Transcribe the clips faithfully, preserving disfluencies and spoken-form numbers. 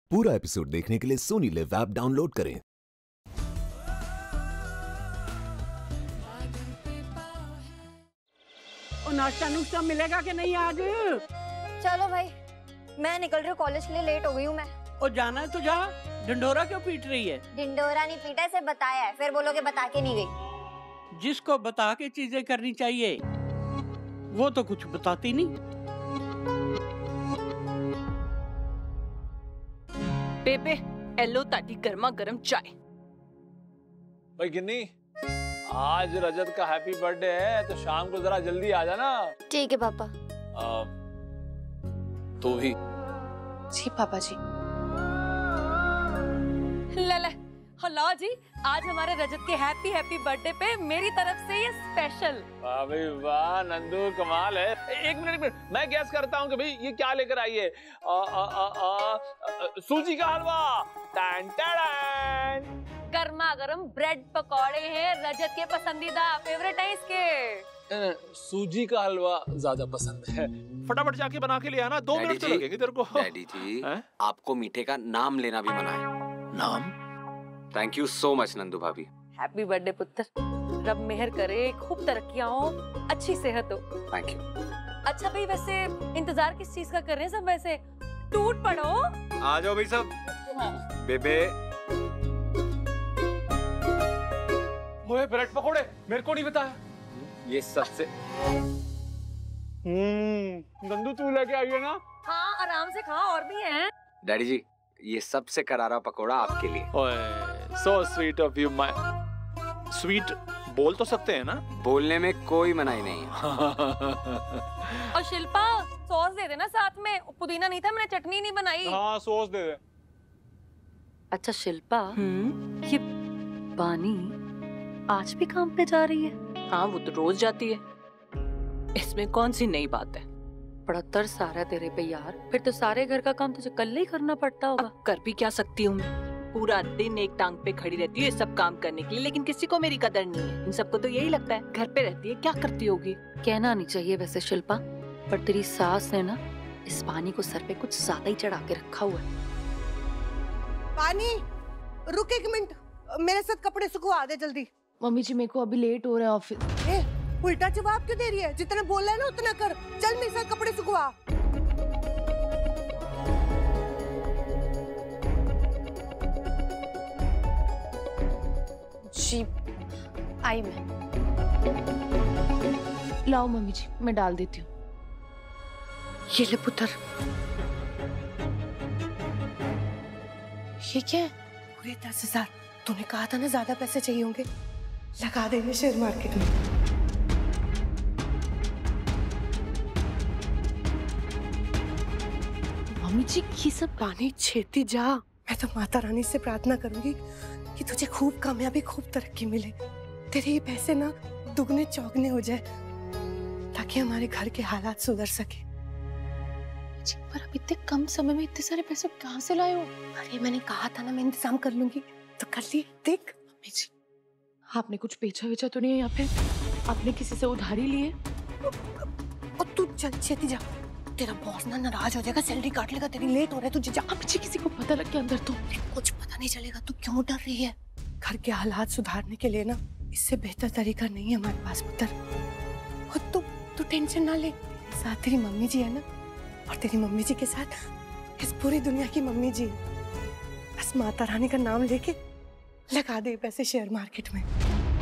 पूरा एपिसोड देखने के लिए सोनी लिव ऐप डाउनलोड करें। और नाश्ता नुश्ता मिलेगा कि नहीं आज? चलो भाई, मैं निकल रही हूँ कॉलेज के लिए, लेट हो गई हूँ मैं। और जाना है तो जा, ढिंढोरा क्यों पीट रही है? ढिंढोरा नहीं पीटा, इसे बताया है, फिर बोलोगे बता के नहीं गई। जिसको बता के चीजें करनी चाहिए वो तो कुछ बताती नहीं। बेबे एलो ताटी गर्मा गर्म चाय। भाई गिन्नी, आज रजत का हैप्पी बर्थडे है तो शाम को जरा जल्दी आ जाना। ठीक है पापा। आ, तू भी। जी पापा जी। ले ले हेलो जी, आज हमारे रजत के हैप्पी हैप्पी बर्थडे पे मेरी तरफ से ये स्पेशल। वाह भाई वाह, नंदू कमाल है। एक मिनट एक मिनट, मैं गैस करता हूँ कि भाई ये क्या लेकर आई है। आ, आ, आ, आ, आ, सूजी का हलवा। Tan tan. गर्मा गर्म ब्रेड पकौड़े हैं, रजत के पसंदीदा, फेवरेट है इसके। सूजी का हलवा ज्यादा पसंद है। फटाफट जाके बना के ले आना, दो मिनट तो लगेंगे तेरे को। डैडी जी, आपको मीठे का नाम लेना भी मना है। नाम? Thank you so much Nandu भाभी। हैप्पी बर्थडे पुत्र, रब मेहर करे, खूब तरक्कियां हो, अच्छी सेहत हो। Thank you. अच्छा भाई, वैसे इंतजार किस चीज का कर रहे हैं सब? वैसे टूट पड़ो। आ जाओ भाई सब। बेबे ओए ब्रेड पकोड़े, मेरे को नहीं बताया। ये सबसे हम्म नंदू तू लेके आई है ना? हाँ आराम से खा, और भी हैं। डैडी जी, ये सबसे करारा पकोड़ा आपके लिए। ओए so sweet of you. My sweet बोल तो सकते हैं ना? बोलने में कोई मनाही नहीं है। और शिल्पा सॉस दे देना साथ में, पुदीना नहीं था, मैंने चटनी नहीं बनाई। हाँ सॉस दे दे। अच्छा शिल्पा, ये बानी आज भी काम पे जा रही है? हाँ वो तो रोज जाती है, इसमें कौन सी नई बात है। बड़ा तरस आ रहा है तेरे पे यार, फिर तो सारे घर का काम तुझे कल ही करना पड़ता होगा। अब कर भी क्या सकती हूँ मैं, पूरा दिन एक टांग पे खड़ी रहती है सब काम करने के लिए, लेकिन किसी को मेरी कदर नहीं है। इन सबको तो यही लगता है घर पे रहती है, क्या करती होगी। कहना नहीं चाहिए वैसे शिल्पा, पर तेरी सास ने ना इस पानी को सर पे कुछ ज्यादा ही चढ़ा के रखा हुआ है। पानी, रुक एक मिनट, मेरे साथ कपड़े सुखवा दे जल्दी। मम्मी जी मेरे को अभी लेट हो रहा है ऑफिस। ए, उल्टा जवाब क्यों दे रही है? जितना बोला है ना उतना कर। चल मेरे साथ कपड़े सुखवा। जी आई मैं। लाओ मम्मी जी, मैं डाल देती हूँ। ये ले पुत्र। ये क्या है? पूरे दस हजार। तूने कहा था ना ज्यादा पैसे चाहिए होंगे, लगा देंगे शेयर मार्केट में। मम्मी जी ये सब पानी छेती जा। मैं तो माता रानी से प्रार्थना करूंगी कि तुझे खूब कामयाबी, खूब तरक्की मिले। तेरे ये पैसे ना दुगने चौगने हो जाए, ताकि हमारे घर के हालात सुधर सके। पर अब इतने कम समय में इतने सारे पैसे कहाँ से लाए हो? अरे मैंने कहा था ना मैं इंतजाम कर लूंगी, तो कर ली। देख मम्मी जी, आपने कुछ बेचा वेचा तो नहीं है यहाँ पे? आपने किसी से उधारी लिए? और तू चल छेती जा, तेरा बॉस ना नाराज हो जाएगा, सैलरी काट लेगा तेरी। लेट हो रहा है तुझे, जा। मुझे किसी को पता लग गया अंदर तो कुछ पता नहीं चलेगा। तू क्यों डर रही है? घर के हालात सुधारने के लिए ना इससे बेहतर तरीका नहीं है हमारे पास पुत्र। और तू तू टेंशन ना ले, साथ तेरी मम्मी जी है ना, और तेरी मम्मी जी के साथ इस पूरी दुनिया की मम्मी जी है। बस माता रानी का नाम लेके लगा दे पैसे शेयर मार्केट में।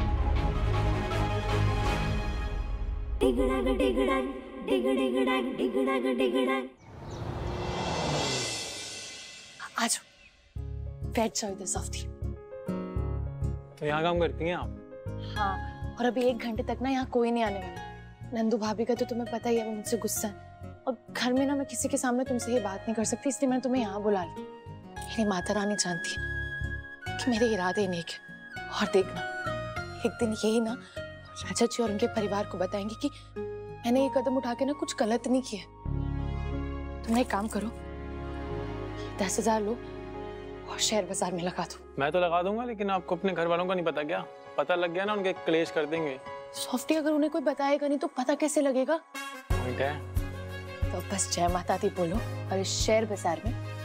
आज बैठ जाओ इधर सॉफ्टी। तो यहाँ काम करती हैं आप? हाँ, और अभी एक घंटे तक ना यहाँ कोई नहीं आने वाला। नंदू भाभी का तो तुम्हें पता ही है, वो मुझसे गुस्सा है, और घर में ना मैं किसी के सामने तुमसे ये बात नहीं कर सकती, इसलिए मैंने तुम्हें यहाँ बुला ली। मेरी माता रानी जानती है कि मेरे इरादे नेक है, और देखना एक दिन यही ना राजत जी और उनके परिवार को बताएंगे कि मैंने ये कदम उठा के ना कुछ गलत नहीं किया। तुम एक काम करो, दस हजार लो और शेयर बाजार में लगा दो। मैं तो लगा दूंगा, लेकिन आपको अपने घर वालों का नहीं पता क्या? पता लग गया ना उनके क्लेश कर देंगे। सॉफ्टी, अगर उन्हें कोई बताएगा नहीं तो पता कैसे लगेगा? पॉइंट है। तो बस जय माता दी बोलो और इस शेयर बाजार में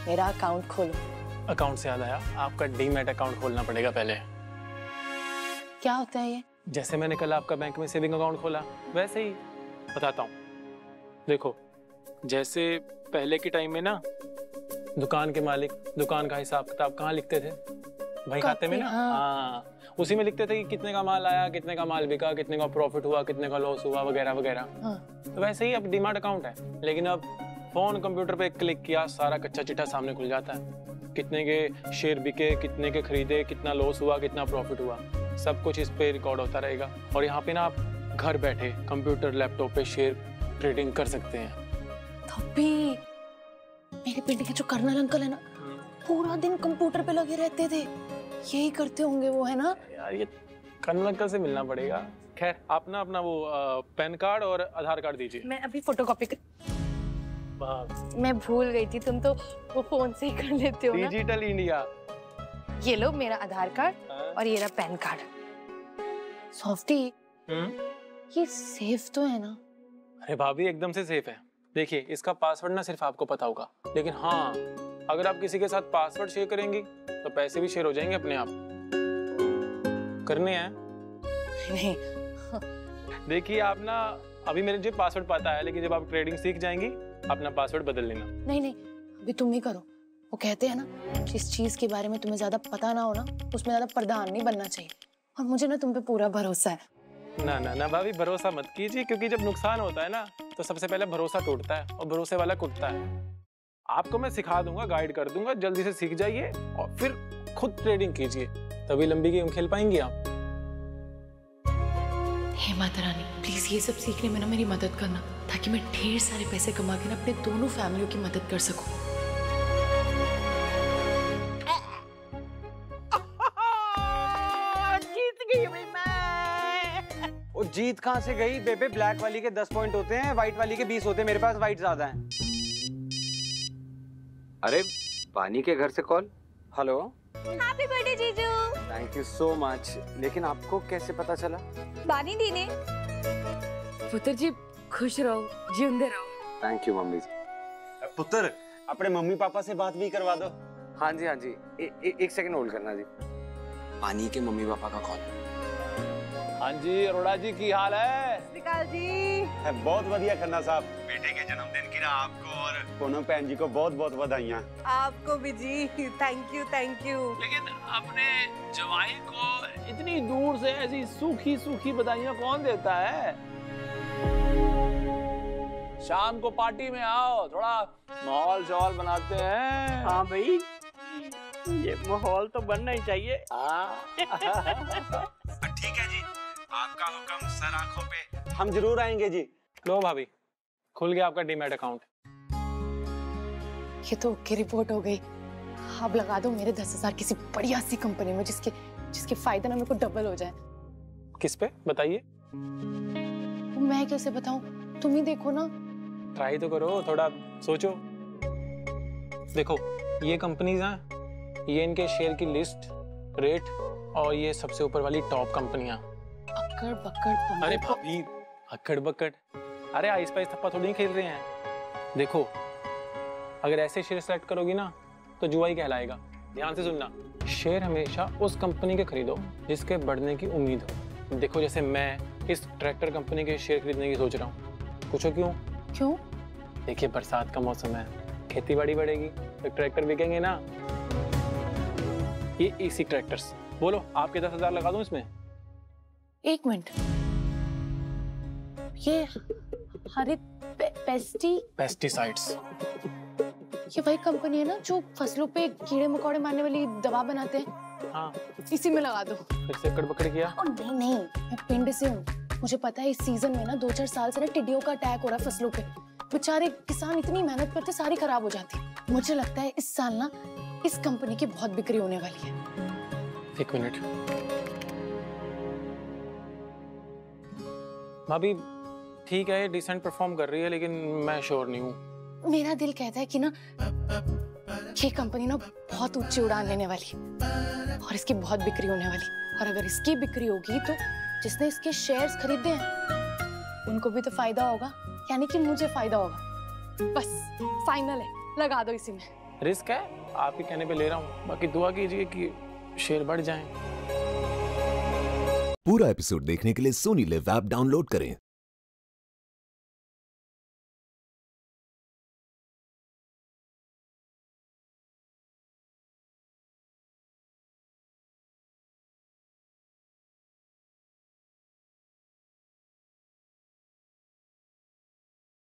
मेरा अकाउंट खोलो। अकाउंट से याद आया, आपका डीमैट अकाउंट खोलना पड़ेगा पहले। क्या होता है ये? जैसे मैंने कल आपका बैंक में सेविंग अकाउंट खोला वैसे ही बताता हूँ। देखो, जैसे पहले के टाइम में ना दुकान के मालिक दुकान का हिसाब किताब कहाँ लिखते थे? भाई खाते में ना। हाँ।, हाँ उसी में लिखते थे कि कितने का माल आया, कितने का माल बिका, कितने का प्रॉफिट हुआ, कितने का लॉस हुआ, वगैरह वगैरह। हाँ। तो वैसे ही अब डीमैट अकाउंट है, लेकिन अब फोन कंप्यूटर पे क्लिक किया सारा कच्चा चिट्ठा सामने खुल जाता है। कितने के शेयर बिके, कितने के खरीदे, कितना लॉस हुआ, कितना प्रॉफिट हुआ, सब कुछ इस पे रिकॉर्ड होता रहेगा। और यहाँ पे ना आप घर बैठे कंप्यूटर लैपटॉप पे शेयर ट्रेडिंग कर सकते हैं। तभी मेरे पिंडी के जो कर्नल अंकल है ना, पूरा दिन कंप्यूटर पे लगे रहते थे। यही करते होंगे वो, है ना? यार ये कर्नल अंकल से मिलना पड़ेगा। खैर आप ना अपना वो पैन कार्ड और आधार कार्ड दीजिए। मैं अभी फोटोकॉपी कर... मैं भूल गई थी, तुम तो वो फोन से ही कर लेते हो ना। Digital India. ये लो मेरा आधार कार्ड और ये रहा पैन कार्ड। सॉफ्टी, ये सेफ तो है ना? अरे भाभी एकदम से सेफ है। देखिए, इसका पासवर्ड ना सिर्फ आपको पता होगा, लेकिन हाँ अगर आप किसी के साथ पासवर्ड शेयर करेंगी तो पैसे भी शेयर हो जाएंगे अपने आप। करने हैं? नहीं। देखिए आप ना अभी मेरे जो पासवर्ड पता है, लेकिन जब आप ट्रेडिंग सीख जाएंगी अपना पासवर्ड बदल लेना। नहीं नहीं, अभी तुम ही करो। वो कहते हैं ना, जिस चीज के बारे में तुम्हें ज्यादा पता ना हो ना, उसमें ज्यादा प्रधान नहीं बनना चाहिए। और मुझे ना तुम पे पूरा भरोसा है। ना ना ना भाभी, भरोसा मत कीजिए, क्योंकि जब नुकसान होता है ना तो सबसे पहले भरोसा टूटता है और भरोसे वाला कुटता है। आपको मैं सिखा दूंगा, गाइड कर दूंगा, जल्दी से सीख जाइए और फिर खुद ट्रेडिंग कीजिए, तभी लंबी गेम खेल पाएंगी आप। हे माता रानी, प्लीज ये सब सीखने में ना मेरी मदद करना, ताकि मैं ढेर सारे पैसे कमा के ना अपने दोनों फैमिलियों की मदद कर सकूं। जीत गई भाई मैं। वो जीत कहाँ से गई बेबे? ब्लैक वाली के दस पॉइंट होते हैं, व्हाइट वाली के बीस होते हैं। मेरे पास व्हाइट ज्यादा हैं। अरे बानी के घर से कॉल। हेलो, हैप्पी बर्थडे जीजू। Thank you so much. लेकिन आपको कैसे पता चला? बानी दी ने। पुत्र जी खुश रहो, जिंदे रहो। थैंक यू मम्मी जी। पुत्र, अपने मम्मी पापा से बात भी करवा दो। हाँ जी हाँ जी, ए, ए, एक सेकंड होल्ड करना जी। बानी के मम्मी पापा का कॉल। हाँ जी अरोड़ा जी, की हाल है? निकाल जी। है बहुत बढ़िया खन्ना साहब। बेटे के जन्मदिन की ना आपको और पूनम भैन जी को बहुत बहुत बधाइयाँ। आपको भी जी, थैंक यू थैंक यू। लेकिन अपने जवाई को इतनी दूर से ऐसी सूखी सूखी बधाइयाँ कौन देता है? शाम को पार्टी में आओ, थोड़ा माहौल शौल बनाते हैं। हाँ भाई, ये माहौल तो बनना ही चाहिए। ठीक है जी, आपका हुक्म सर आंखों पे, हम जरूर आएंगे जी। लो भाभी, खुल गया आपका डीमैट अकाउंट। ये तो ओके रिपोर्ट हो गई। अब लगा दो मेरे दस हजार किसी बढ़िया सी कंपनी में, जिसके जिसके फायदे ना मेरे को डबल हो जाए। किस पे बताइए? मैं कैसे बताऊं, तुम ही देखो ना। ट्राई तो करो, थोड़ा सोचो। देखो ये कंपनीज हैं, ये इनके शेयर की लिस्ट, रेट और ये सबसे ऊपर वाली टॉप कंपनियां। अक्कड़ बक्कड़। अरे भाभी, अक्कड़ बक्कड़, अरे आइस पाइस थप्पा थोड़ी नहीं खेल रहे हैं। देखो अगर ऐसे शेयर सेलेक्ट करोगी ना तो जुआ ही कहलाएगा। ध्यान से सुनना, शेयर हमेशा उस कंपनी के खरीदो जिसके बढ़ने की उम्मीद हो। देखो जैसे मैं इस ट्रैक्टर कंपनी के शेयर खरीदने की सोच रहा हूँ। पूछो क्यों? क्यों? देखिए बरसात का मौसम है, खेती बाड़ी बढ़ेगी तो ट्रैक्टर बिकेंगे ना। ये इसी ट्रैक्टर्स। बोलो आपके दस हजार लगा दूं इसमें? एक मिनट, ये हरित पे, पेस्टी पेस्टिसाइड्स, ये वही कंपनी है ना जो फसलों पे कीड़े मकोड़े मारने वाली दवा बनाते हैं? हाँ, इसी में लगा दो। फिर से अक्कड़ बक्कड़ किया? ओ, नहीं नहीं, मैं पिंड से हूँ, मुझे पता है इस सीजन में ना दो चार साल से ना टिड्डियों का अटैक हो रहा है फसलों पे। बेचारे किसान इतनी मेहनत करते, सारी खराब हो जाती। मुझे लगता है इस साल ना इस कंपनी की बहुत बिक्री होने वाली है। एक मिनट भाभी, ठीक है ये डिसेंट परफॉर्म कर रही है, लेकिन मैं श्योर नहीं हूँ। मेरा दिल कहता है कि ना ये कंपनी ना बहुत ऊंची उड़ान लेने वाली और इसकी बहुत बिक्री होने वाली। और अगर इसकी बिक्री होगी तो जिसने इसके शेयर्स खरीदे हैं उनको भी तो फायदा होगा, यानी कि मुझे फायदा होगा। बस फाइनल है, लगा दो इसी में। रिस्क है, आपके कहने पे ले रहा हूँ। बाकी दुआ कीजिए कि शेर बढ़ जाएं। पूरा एपिसोड देखने के लिए सोनी लिव ऐप डाउनलोड करें।